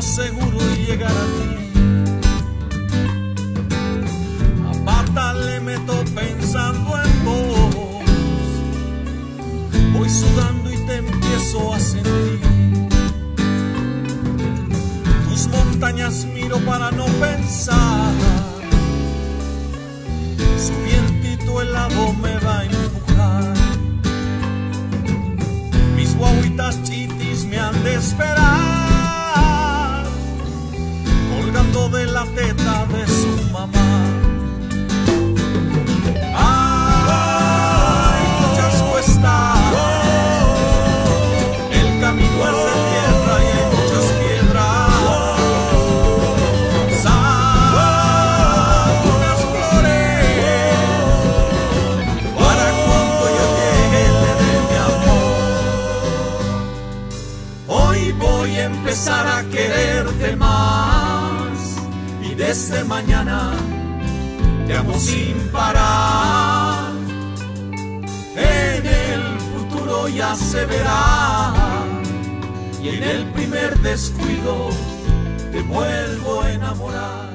seguro llegar a ti. A pata le meto pensando en vos. Voy sudando y te empiezo a sentir. Tus montañas miro para no pensar. Su vientito helado me va a empujar. Mis guaguitas chitis me han de esperar, colgando de la teta de su mamá. Hay muchas cuestas, el camino es de tierra y hay muchas piedras. Unas flores para cuando yo llegue le dé mi amor. Hoy voy a empezar a quererte más y desde mañana te amo sin parar. En el futuro ya se verá y en el primer descuido te vuelvo a enamorar.